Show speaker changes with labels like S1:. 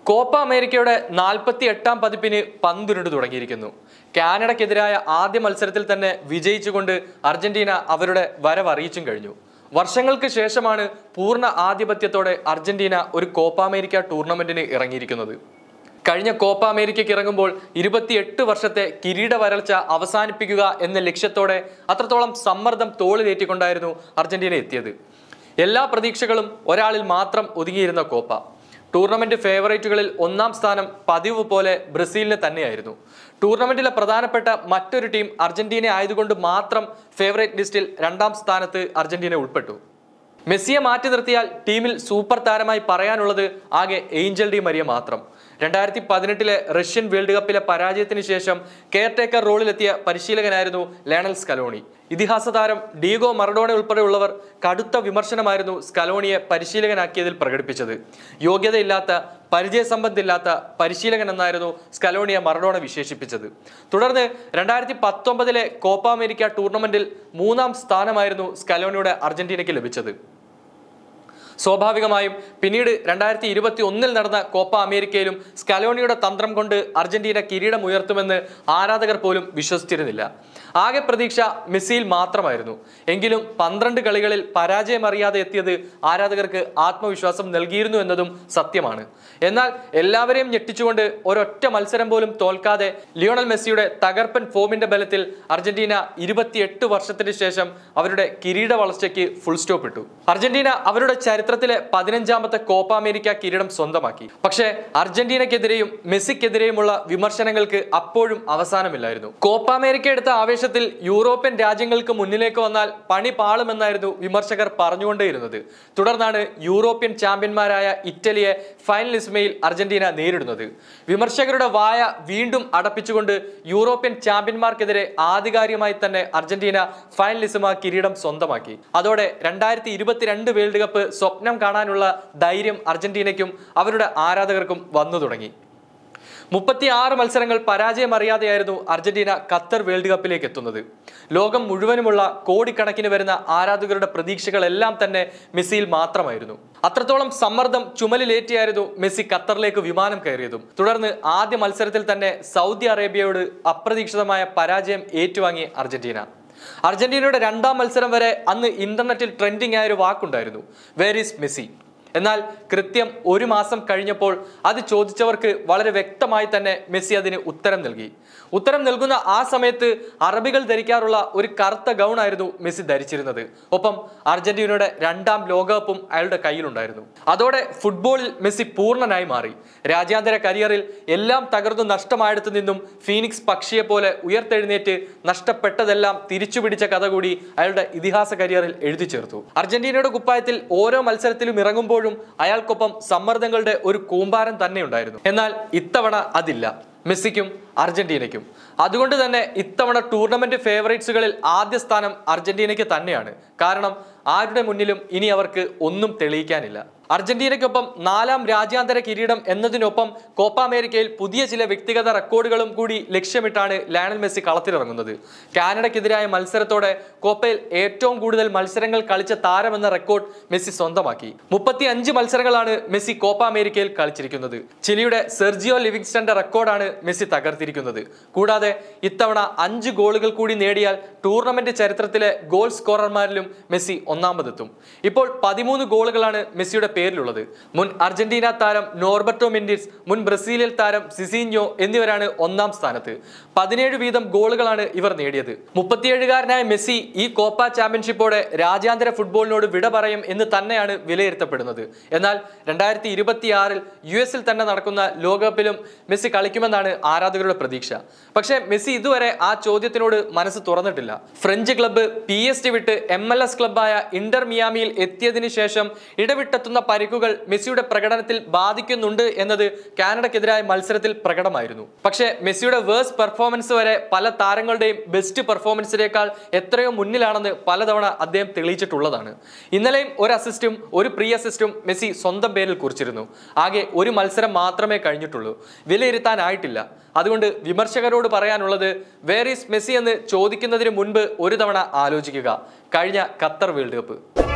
S1: Copa അമേരിക്കയുടെ 48ാം പതിപ്പിന് പന്തുരുണ്ടു തുടങ്ങിയിരിക്കുന്നു. കാനഡയ്ക്കെതിരായ ആദ്യ മത്സരത്തിൽ തന്നെ വിജയിച്ചുകൊണ്ട് അർജന്റീന അവരുടെ വരവ് അറിയിച്ചും കഴിഞ്ഞു. വർഷങ്ങൾക്ക് ശേഷമാണ് പൂർണ്ണ ആധിപത്യത്തോടെ അർജന്റീന ഒരു കോപ്പ അമേരിക്ക ടൂർണമെന്റിന് ഇറങ്ങിയിരിക്കുന്നത്. കഴിഞ്ഞ കോപ്പ അമേരിക്കയ്ക്ക് ഇറങ്ങുമ്പോൾ 28 വർഷത്തെ കിരീട വരൾച്ച അവസാനിപ്പിക്കുക എന്ന ലക്ഷ്യത്തോടെ അത്രത്തോളം സമ്മർദ്ദം തോളിലേറ്റിക്കൊണ്ടായിരുന്നു അർജന്റീന എത്തിയത്. എല്ലാ പ്രതീക്ഷകളും ഒരാളിൽ മാത്രം ഒതുങ്ങിയിരുന്ന കോപ്പ. ടൂർണമെന്റ് ഫേവറേറ്റുകളിൽ ഒന്നാം സ്ഥാനം പതിവ് പോലെ ബ്രസീലിന് തന്നെയായിരുന്നു. ടൂർണമെന്റിലെ പ്രധാനപ്പെട്ട മറ്റൊരു ടീം അർജന്റീന ആയതുകൊണ്ട് മാത്രം ഫേവറേറ്റ് ലിസ്റ്റിൽ 2ാം സ്ഥാനത്ത് അർജന്റീന ഉൾപ്പെട്ടു. മെസ്സിയെ മാറ്റി നിർത്തിയാൽ ടീമിൽ സൂപ്പർ താരമായി പറയാനുള്ളത് ആകെ ഏഞ്ചൽ ഡി മരിയ മാത്രം. 2018 റഷ്യൻ വേൾഡ് കപ്പിലെ പരാജയത്തിന് ശേഷം കെയർടേക്കർ റോളിലെത്തിയ പരിശീലകനായിരുന്നു ലയണൽ സ്കലോണി. ഇതിഹാസ താരം ഡീഗോ മറഡോണ ഉൾപ്പെടെയുള്ളവർ കടുത്ത വിമർശനമായിരുന്നു സ്കലോണിയെ പരിശീലകനാക്കിയതിൽ പ്രകടിപ്പിച്ചത്. യോഗ്യതയില്ലാത്ത, പരിചയസമ്പത്തില്ലാത്ത പരിശീലകൻ എന്നായിരുന്നു സ്കലോണിയെ മറഡോണ വിശേഷിപ്പിച്ചത്. തുടർന്ന് 2019 കോപ്പ അമേരിക്ക ടൂർണമെന്റിൽ 3ാം സ്ഥാനമായിരുന്നു സ്കലോണിയുടെ അർജന്റീനയ്ക്ക് ലഭിച്ചത്. സ്വാഭാവികമായും പിന്നീട് 2021 നടന്ന കോപ്പ അമേരിക്കയിലും സ്കലോണിയുടെ തന്ത്രം കൊണ്ട് അർജന്റീന കിരീടമുയർത്തുമെന്ന് ആരാധകർ പോലും വിശ്വസിച്ചിരുന്നില്ല. ആകെ പ്രതീക്ഷ മെസ്സിയിൽ മാത്രമായിരുന്നു. എങ്കിലും 12 കളികളിൽ പരാജയമറിയാതെ എത്തിയത് ആരാധകർക്ക് ആത്മവിശ്വാസം നൽകിയിരുന്നു എന്നതും സത്യമാണ്. എന്നാൽ എല്ലാവരെയും ഞെട്ടിച്ചുകൊണ്ട് ഒരൊറ്റ മത്സരം പോലും തോൽക്കാതെ ലിയോണൽ മെസ്സിയുടെ തകർപ്പൻ ഫോമിന്റെ ബലത്തിൽ അർജന്റീന 28 വർഷത്തിന് ശേഷം അവരുടെ കിരീട വളർച്ചയ്ക്ക് ഫുൾ സ്റ്റോപ്പ് ഇട്ടു. അർജന്റീന അവരുടെ ചരിത്രത്തിലെ 15ാമത്തെ കോപ്പ അമേരിക്ക കിരീടം സ്വന്തമാക്കി. പക്ഷേ അർജന്റീനയ്ക്കെതിരെയും മെസ്സിക്കെതിരെയുമുള്ള വിമർശനങ്ങൾക്ക് അപ്പോഴും അവസാനമില്ലായിരുന്നു. കോപ്പ അമേരിക്ക എടുത്ത ആവേശത്തിൽ യൂറോപ്യൻ രാജ്യങ്ങൾക്ക് മുന്നിലേക്ക് വന്നാൽ പണി പാളുമെന്നായിരുന്നു വിമർശകർ പറഞ്ഞുകൊണ്ടേയിരുന്നത്. തുടർന്നാണ് യൂറോപ്യൻ ചാമ്പ്യന്മാരായ ഇറ്റലിയെ ഫൈനലിസ്മയിൽ അർജന്റീന നേരിടുന്നത്. വിമർശകരുടെ വായ വീണ്ടും അടപ്പിച്ചുകൊണ്ട് യൂറോപ്യൻ ചാമ്പ്യന്മാർക്കെതിരെ ആധികാരികമായി തന്നെ അർജന്റീന ഫൈനലിസ്മ കിരീടം സ്വന്തമാക്കി. അതോടെ 2022 വേൾഡ് കപ്പ് സ്വപ്നം കാണാനുള്ള ധൈര്യം അർജന്റീനയ്ക്കും അവരുടെ ആരാധകർക്കും വന്നു തുടങ്ങി. 36 മത്സരങ്ങൾ പരാജയമറിയാതെയായിരുന്നു അർജന്റീന ഖത്തർ വേൾഡ് കപ്പിലേക്ക് എത്തുന്നത്. ലോകം മുഴുവനുമുള്ള കോടിക്കണക്കിന് വരുന്ന ആരാധകരുടെ പ്രതീക്ഷകളെല്ലാം തന്നെ മെസ്സിയിൽ മാത്രമായിരുന്നു. അത്രത്തോളം സമ്മർദ്ദം ചുമലിലേറ്റിയായിരുന്നു മെസ്സി ഖത്തറിലേക്ക് വിമാനം കയറിയതും. തുടർന്ന് ആദ്യ മത്സരത്തിൽ തന്നെ സൗദി അറേബ്യയോട് അപ്രതീക്ഷിതമായ പരാജയം ഏറ്റുവാങ്ങി അർജന്റീന. അർജന്റീനയുടെ 2ാം മത്സരം വരെ അന്ന് ഇന്റർനെറ്റിൽ ട്രെൻഡിംഗ് ആയ ഒരു വാക്കുണ്ടായിരുന്നു, വേർ ഈസ് മെസ്സി. എന്നാൽ കൃത്യം 1 മാസം കഴിഞ്ഞപ്പോൾ അത് ചോദിച്ചവർക്ക് വളരെ വ്യക്തമായി തന്നെ മെസ്സി അതിന് ഉത്തരം നൽകി. ഉത്തരം നൽകുന്ന ആ സമയത്ത് അറബികൾ ധരിക്കാറുള്ള ഒരു കറുത്ത ഗൗൺ ആയിരുന്നു മെസ്സി ധരിച്ചിരുന്നത്. ഒപ്പം അർജന്റീനയുടെ 2ാം ലോകകപ്പും അയാളുടെ കയ്യിലുണ്ടായിരുന്നു. അതോടെ ഫുട്ബോളിൽ മെസ്സി പൂർണ്ണനായി മാറി. രാജ്യാന്തര കരിയറിൽ എല്ലാം തകർന്നു നഷ്ടമായിടത്തു നിന്നും ഫീനിക്സ് പക്ഷിയെ പോലെ ഉയർത്തെഴുന്നേറ്റ് നഷ്ടപ്പെട്ടതെല്ലാം തിരിച്ചു പിടിച്ച കഥ കൂടി അയാളുടെ ഇതിഹാസ കരിയറിൽ എഴുതി ചേർത്തു. അർജന്റീനയുടെ കുപ്പായത്തിൽ ഓരോ മത്സരത്തിലും ഇറങ്ങുമ്പോൾ അയാൾക്കൊപ്പം സമ്മർദ്ദങ്ങളുടെ ഒരു കൂമ്പാരം തന്നെ ഉണ്ടായിരുന്നു. എന്നാൽ ഇത്തവണ അതില്ല മെസ്സിക്കും അർജന്റീനയ്ക്കും. അതുകൊണ്ട് തന്നെ ഇത്തവണ ടൂർണമെന്റ് ഫേവറേറ്റ്സുകളിൽ ആദ്യ സ്ഥാനം അർജന്റീനയ്ക്ക് തന്നെയാണ്. കാരണം ആരുടെ മുന്നിലും ഇനി അവർക്ക് ഒന്നും തെളിയിക്കാനില്ല. അർജന്റീനയ്ക്കൊപ്പം 4ാം രാജ്യാന്തര കിരീടം എന്നതിനൊപ്പം കോപ്പ അമേരിക്കയിൽ പുതിയ ചില വ്യക്തിഗത റെക്കോർഡുകളും കൂടി ലക്ഷ്യമിട്ടാണ് ലയണൽ മെസ്സി കളത്തിലിറങ്ങുന്നത്. കാനഡയ്ക്കെതിരായ മത്സരത്തോടെ കോപ്പയിൽ ഏറ്റവും കൂടുതൽ മത്സരങ്ങൾ കളിച്ച താരമെന്ന റെക്കോർഡ് മെസ്സി സ്വന്തമാക്കി. 35 മത്സരങ്ങളാണ് മെസ്സി കോപ്പ അമേരിക്കയിൽ കളിച്ചിരിക്കുന്നത്. ചിലിയുടെ സെർജിയോ ലിവിങ്സ്റ്റന്റെ റെക്കോർഡാണ് മെസ്സി തകർത്തിരിക്കുന്നത്. കൂടാതെ ഇത്തവണ 5 ഗോളുകൾ കൂടി നേടിയാൽ ടൂർണമെന്റ് ചരിത്രത്തിലെ ഗോൾ സ്കോറർമാരിലും മെസ്സി ഒന്നാമതെത്തും. ഇപ്പോൾ 13 ഗോളുകളാണ് മെസ്സിയുടെ പേരിലുള്ളത്. മുൻ അർജന്റീന താരം നോർബർട്ടോ മെൻഡിസ്, മുൻ ബ്രസീലിയൻ താരം സിസീഞ്ഞോ എന്നിവരാണ് 1ാം സ്ഥാനത്ത്. 17 വീതം ഗോളുകളാണ് ഇവർ നേടിയത്. 37-കാരനായ മെസ്സി ഈ കോപ്പ ചാമ്പ്യൻഷിപ്പോടെ രാജ്യാന്തര ഫുട്ബോളിനോട് വിട പറയും എന്ന് തന്നെയാണ് വിലയിരുത്തപ്പെടുന്നത്. എന്നാൽ 2026 US തന്നെ നടക്കുന്ന ലോകകപ്പിലും മെസ്സി കളിക്കുമെന്നാണ് ആരാധകരുടെ പ്രതീക്ഷ. പക്ഷേ മെസ്സി ഇതുവരെ ആ ചോദ്യത്തിനോട് മനസ്സ് തുറന്നിട്ടില്ല. ഫ്രഞ്ച് ക്ലബ്ബ് PSG വിട്ട് MLS ക്ലബ്ബായ ഇന്റർ മിയാമിയിൽ എത്തിയതിനു ശേഷം ഇടവിട്ടെത്തുന്ന പരിക്കുകൾ മെസ്സിയുടെ പ്രകടനത്തിൽ ബാധിക്കുന്നുണ്ട് എന്നത് കാനഡയ്ക്കെതിരായ മത്സരത്തിൽ പ്രകടമായിരുന്നു. പക്ഷേ മെസ്സിയുടെ വേഴ്സ്റ്റ് പെർഫോമൻസ് വരെ പല താരങ്ങളുടെയും ബെസ്റ്റ് പെർഫോമൻസിനേക്കാൾ എത്രയോ മുന്നിലാണെന്ന് പലതവണ അദ്ദേഹം തെളിയിച്ചിട്ടുള്ളതാണ്. ഇന്നലെയും ഒരു അസിസ്റ്റും ഒരു പ്രീ അസിസ്റ്റും മെസ്സി സ്വന്തം പേരിൽ കുറിച്ചിരുന്നു. ആകെ ഒരു മത്സരം മാത്രമേ കഴിഞ്ഞിട്ടുള്ളൂ. വിലയിരുത്താനായിട്ടില്ല. അതുകൊണ്ട് വിമർശകരോട് പറയാനുള്ളത്, വേർ ഈസ് മെസ്സി എന്ന് ചോദിക്കുന്നതിന് മുൻപ് ഒരു തവണ ആലോചിക്കുക കഴിഞ്ഞ ഖത്തർ വേൾഡ് കപ്പ്.